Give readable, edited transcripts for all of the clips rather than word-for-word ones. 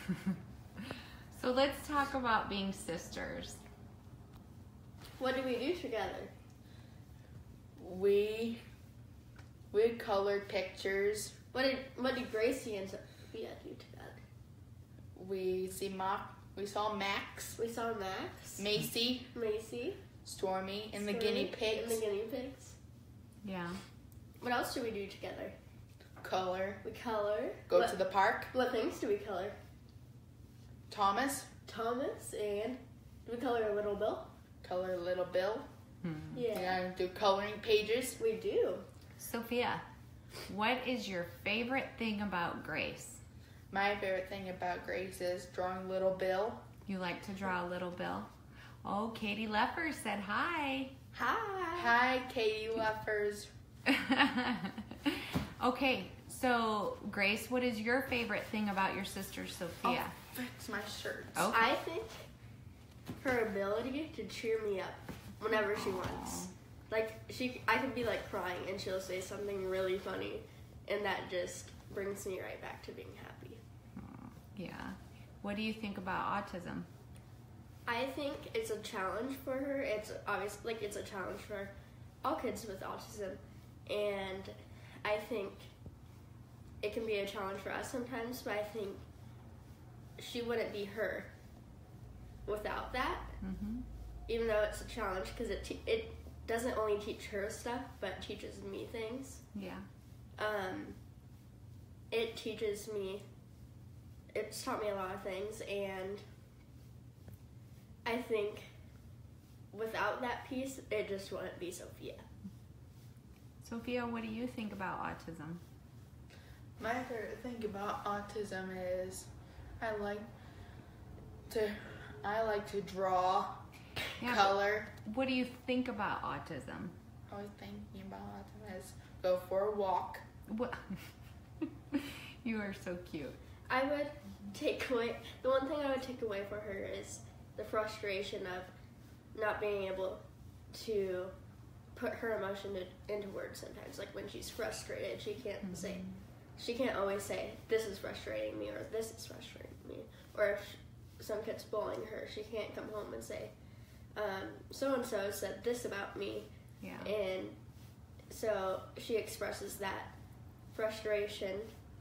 So let's talk about being sisters. What do we do together? We colored pictures. What did Gracie and Sophia do together? We saw Max, We saw Max, Macy, Stormy, and the guinea pigs. And the guinea pigs. Yeah. What else do we do together? Color. We color. Go to the park. What things do we color? Thomas. And do we color Little Bill? Color Little Bill. Yeah. Yeah, do coloring pages. We do. Sophia, what is your favorite thing about Grace? My favorite thing about Grace is drawing Little Bill. You like to draw a little Bill? Oh, Katie Leffers said hi. Hi. Hi, Katie Leffers. Okay, so Grace, what is your favorite thing about your sister Sophia? Fix my shirt. Oh. I think her ability to cheer me up whenever she wants. Like I could be like crying and she'll say something really funny, and that just brings me right back to being happy. Yeah. What do you think about autism? I think it's a challenge for her. It's obvious, like it's a challenge for all kids with autism, and I think it can be a challenge for us sometimes. But I think she wouldn't be her without that. Mm-hmm. Even though it's a challenge, because it doesn't only teach her stuff, but teaches me things. Yeah. It teaches me. It's taught me a lot of things, and I think without that piece, it just wouldn't be Sophia. Sophia, what do you think about autism? My favorite thing about autism is I like to draw, Yeah, color. What do you think about autism? Always thinking about autism is go for a walk. What? You are so cute. I would take away, the one thing I would take away for her is the frustration of not being able to put her emotion into words sometimes. Like when she's frustrated, she can't always say, this is frustrating me, or this is frustrating me. Or if some kid's bullying her, she can't come home and say, so-and-so said this about me. Yeah. And so she expresses that frustration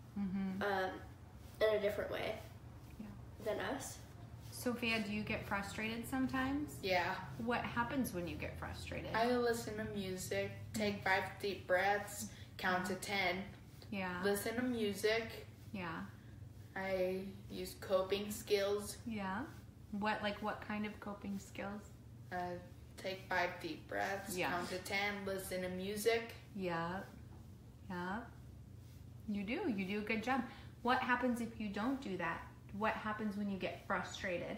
in a different way than us. Sophia, do you get frustrated sometimes? Yeah. What happens when you get frustrated? I listen to music, take 5 deep breaths, count to 10. Yeah. Listen to music. Yeah. I use coping skills. Yeah. What kind of coping skills? Take 5 deep breaths, Yeah. count to 10, listen to music. Yeah. Yeah. You do a good job. What happens if you don't do that? What happens when you get frustrated?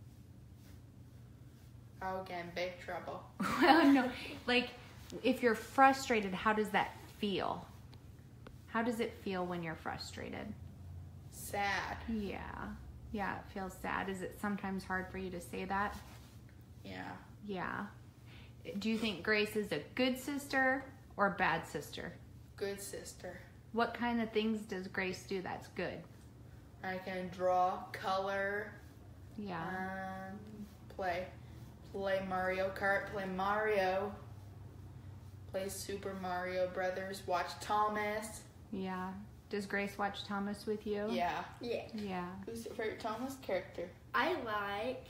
I'll get in big trouble. Well, no. Like, if you're frustrated, how does that feel? How does it feel when you're frustrated? Sad. Yeah. Yeah, it feels sad. Is it sometimes hard for you to say that? Yeah. Yeah. Do you think Grace is a good sister or a bad sister? Good sister. What kind of things does Grace do that's good? I can draw, color, Yeah. play Mario Kart, play Super Mario Brothers, watch Thomas. Yeah. Does Grace watch Thomas with you? Yeah. Yeah. Yeah. Who's your favorite Thomas character? I like,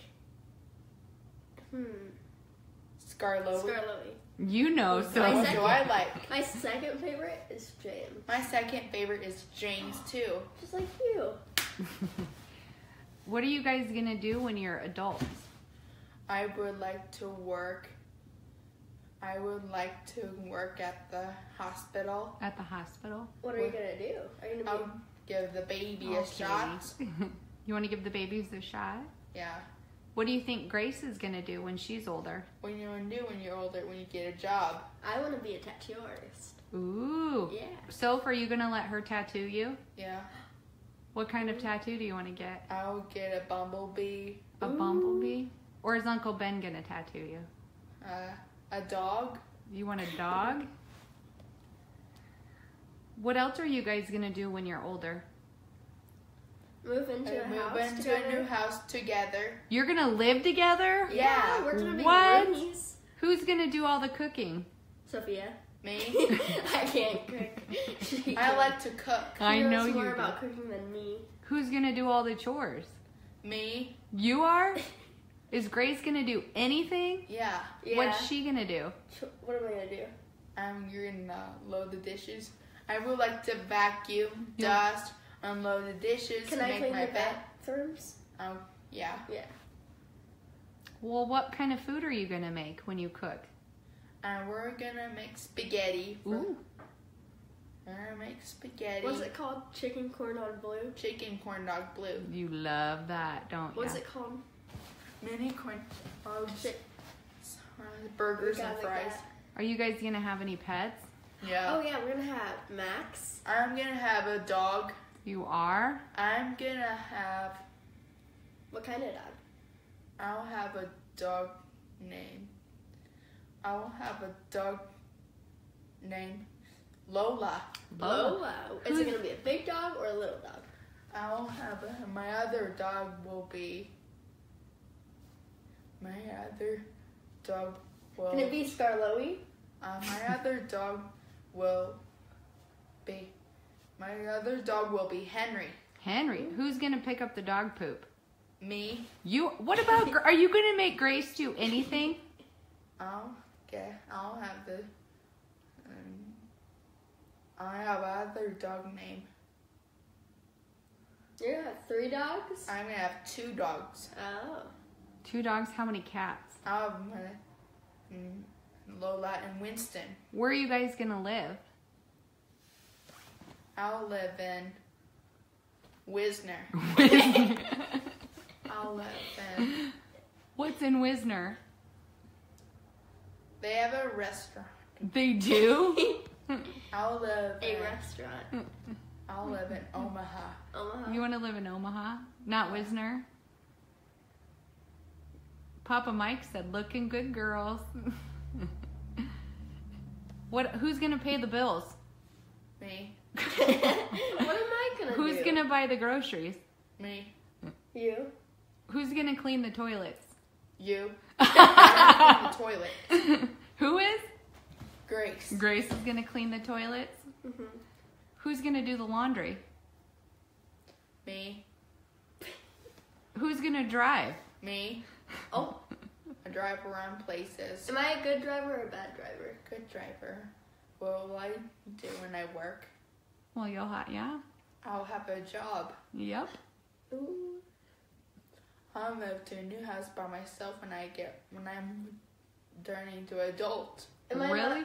Scarlowy. Scarlowy. You know, so. My What second- do I like? My second favorite is James. My second favorite is James too. Just like you. What are you guys going to do when you're adults? I would like to work at the hospital. At the hospital? What are you gonna do? Are you gonna be? I'll give the baby a Okay. shot. You want to give the babies a shot? Yeah. What do you think Grace is going to do when she's older? What you want to do when you're older, when you get a job? I want to be a tattoo artist. Ooh. Yeah. Soph, are you going to let her tattoo you? Yeah. What kind of tattoo do you want to get? I'll get a bumblebee. A bumblebee? Or is Uncle Ben going to tattoo you? A dog. You want a dog? What else are you guys going to do when you're older? Move into a house move into together. a new house together. You're gonna live together? Yeah. We're gonna be What? roomies. Who's gonna do all the cooking? Sophia. Me. I can't cook. She I can. like to cook. I She know knows you more do. about cooking than me. Who's gonna do all the chores? Me. You are? Is Grace gonna do anything? Yeah. Yeah. What's she gonna do? What am I gonna do? You're gonna load the dishes. I would like to vacuum, Yeah. dust, unload the dishes, Can I make clean my the bed. bathrooms? Yeah. Yeah. Well, what kind of food are you gonna make when you cook? And we're gonna make spaghetti. Ooh. We're gonna make spaghetti. What's it called? Chicken corn on blue? Chicken corn dog blue. You love that, don't you? What's it called? Mini corn dogs. Shit. Burgers We and gotta fries. get- Are you guys gonna have any pets? Yeah. Oh yeah, we're gonna have Max. I'm gonna have a dog. You are? I'm gonna have. What kind of dog? I'll have a dog name. I'll have a dog named Lola. Lola. Is Who's- it gonna be a big dog or a little dog? I'll have my other dog will be. My other dog will. Can it be Scarloey? My other dog will be. My other dog will be Henry. Henry. Who's gonna pick up the dog poop? Me. You. What about? Are you gonna make Grace do anything? I'll have the. I have other dog name. You're gonna have 3 dogs? I'm gonna have 2 dogs. Oh. 2 dogs. How many cats? I'll have Lola and Winston. Where are you guys gonna live? I'll live in Wisner. I'll live in. What's in Wisner? They have a restaurant. They do. I'll live A in. restaurant. I'll live in Omaha. Omaha. You want to live in Omaha, not Wisner? Papa Mike said, "Looking good, girls." What? Who's gonna pay the bills? Me. What am I gonna do? Who's gonna buy the groceries? Me. You. Who's gonna clean the toilets? You. I'm in the toilet. Who is? Grace. Grace is gonna clean the toilets. Mhm. Who's gonna do the laundry? Me. Who's gonna drive? Me. Oh. I drive around places. Am I a good driver or a bad driver? Good driver. What will I do when I work? Well, you'll have, yeah. I'll have a job. Yep. Ooh. I'll move to a new house by myself when I'm turning to adult. Am I Really?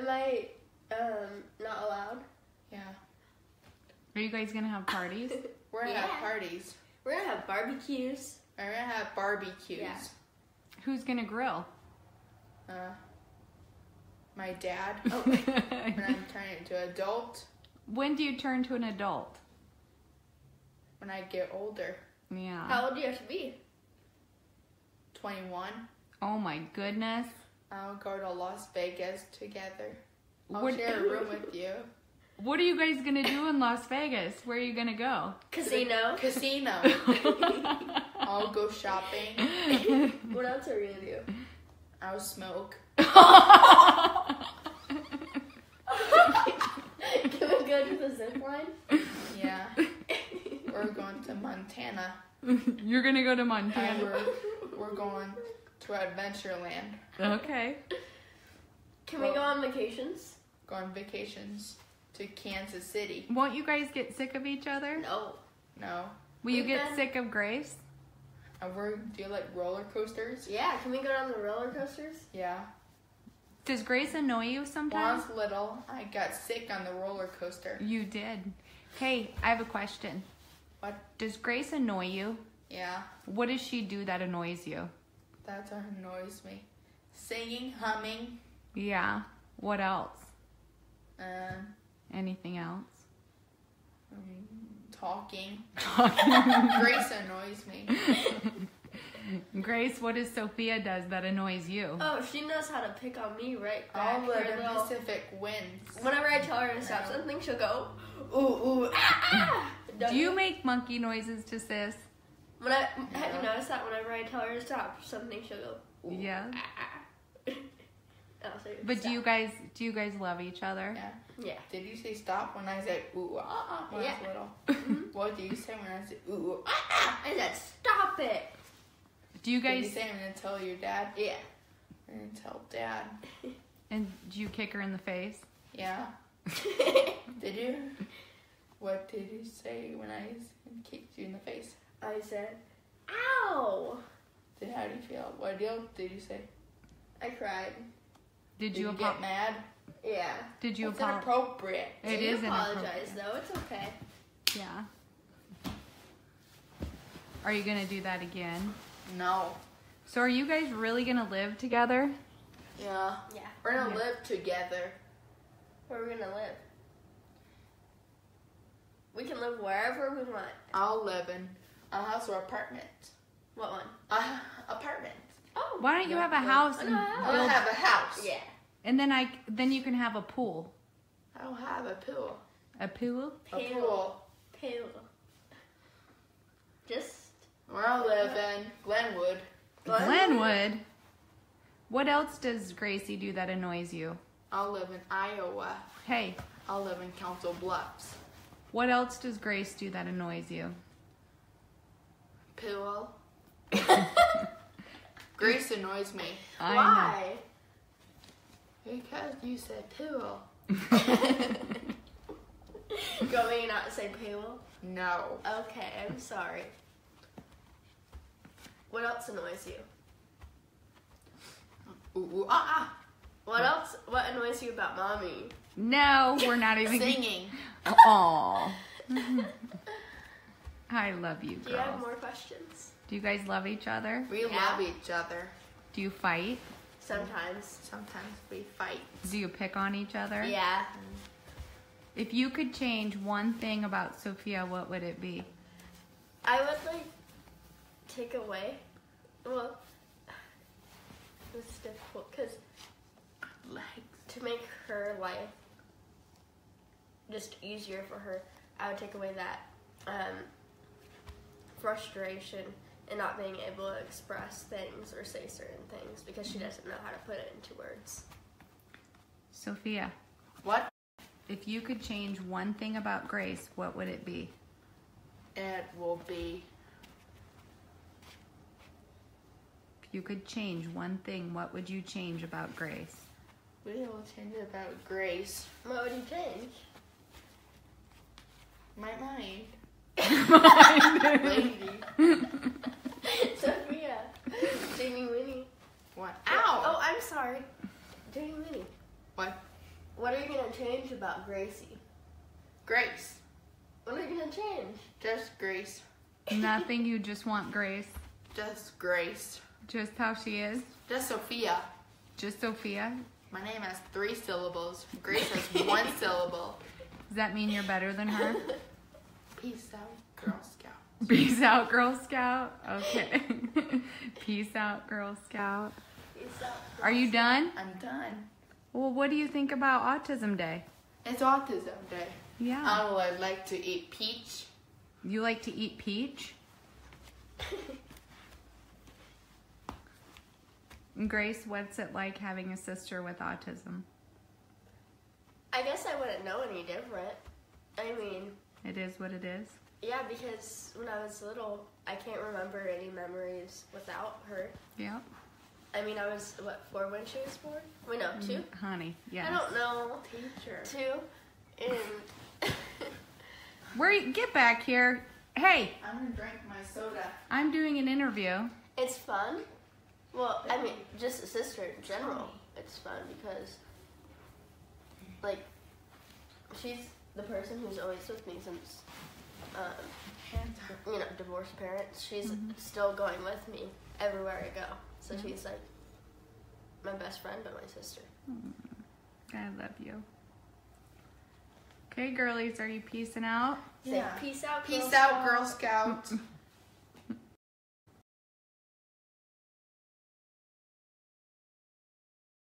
not allowed? Yeah. Are you guys gonna have parties? We're gonna Yeah. have parties. We're gonna have barbecues. We're gonna have barbecues. Yeah. Who's gonna grill? My dad. Oh. When I'm turning to adult. When do you turn to an adult? When I get older. Yeah. How old do you have to be? 21. Oh my goodness. I'll go to Las Vegas together. I'll What- share a room with you. What are you guys gonna do in Las Vegas? Where are you gonna go? Casino. Casino. I'll go shopping. What else are we gonna do? I'll smoke. Can we go to the zip line? Yeah. We're going to Montana. You're gonna go to And Montana. we're going to Adventureland. Okay. Can we go on vacations? Go on vacations to Kansas City. Won't you guys get sick of each other? No. No. Will you We've get been- sick of Grace? And do you like roller coasters? Yeah, can we go down the roller coasters? Yeah. Does Grace annoy you When I sometimes? was little, I got sick on the roller coaster. You did. Hey, I have a question. What? Does Grace annoy you? Yeah. What does she do that annoys you? That annoys me. Singing, humming, Yeah. What else? um, Anything else? talking. Talking. Grace annoys me. Grace, what does Sophia does that annoys you? Oh, she knows how to pick on me right All back. the Her little- Pacific winds. Whenever I tell her to stop something, she'll go, ooh, ooh, ah, ah. Do you make monkey noises to sis? Have you noticed that whenever I tell her to stop something, she'll go. Ooh, Yeah. I'll say, But stop. do you guys love each other? Yeah. Yeah. Did you say stop when I said ooh when I was Yeah. little? What do you say when I said ooh I said stop it. Do you Did you guys say I'm gonna tell your dad? Yeah. I'm gonna tell dad. and do you kick her in the face? Yeah. Did you? What did you say when I kicked you in the face? I said, ow. How do you feel? What deal did you say? I cried. Did Did you you get mad? Yeah. Did you It's apologize? inappropriate. It You is apologize inappropriate. though. It's okay. Yeah. Are you gonna do that again? No. So are you guys really gonna live together? Yeah. Yeah. We're gonna live together. Where are we gonna live? We can live wherever we want. I'll live in a house or apartment. What one? Apartment. Oh. Why don't you have a No. house I and know, I'll build, have a house. Yeah. and then you can have a pool. I don't have a pool. A pool? A Pool. pool. Pool. Just Where I live in Glenwood. Glenwood. What else does Gracie do that annoys you? I'll live in Iowa. Hey, I'll live in Council Bluffs. what else does Grace do that annoys you? Pool. Grace annoys me. I Why? Because you said pool. You want me to not say pool? No. Okay, I'm sorry. What else annoys you? What else? What annoys you about mommy? No, we're not even. Singing. Aw. I love you, Do you have girls. more questions? Do you guys love each other? We Yeah. love each other. Do you fight? Sometimes. Sometimes we fight. Do you pick on each other? Yeah. If you could change one thing about Sophia, what would it be? I would like take away. Well, it's difficult because Legs. to make her life just easier for her, I would take away that frustration and not being able to express things or say certain things because she doesn't know how to put it into words. Sophia, What? if you could change one thing about Grace, what would it be? It will be If you could change one thing, what would you change about Grace? we will change it about Grace. What would you change? My mind. Lady. Sophia. Jamie Winnie. What? Oh, Ow! I'm sorry. Jamie Winnie. What? What are you going to change about Gracie? Grace. What are you going to change? Just Grace. Nothing, you just want Grace. Just Grace. Just how she is. Just Sophia. Just Sophia. My name has 3 syllables. Grace has 1 syllable. Does that mean you're better than her? Peace out, Girl Scout. Peace out, Girl Scout. Okay. Peace out, Girl Scout. Peace out. Are you done? I'm done. Well, what do you think about Autism Day? It's Autism Day. Yeah. I would like to eat peach. You like to eat peach? And Grace, what's it like having a sister with autism? I guess I wouldn't know any different. I mean, It is what it is. yeah, because when I was little, I can't remember any memories without her. Yep. I mean, I was, 4 when she was born? Wait, no, 2? Honey, yes. I don't know. Teacher. 2. And Get back here. Hey, I'm gonna drink my soda. I'm doing an interview. it's fun. Well, I mean, just a sister in general. It's fun because, like, she's the person who's always with me since, divorced parents. She's still going with me everywhere I go. So she's like my best friend, but my sister. I love you. Okay, girlies, are you peacing out? Say, Yeah. peace out, Peace out, Girl Scout.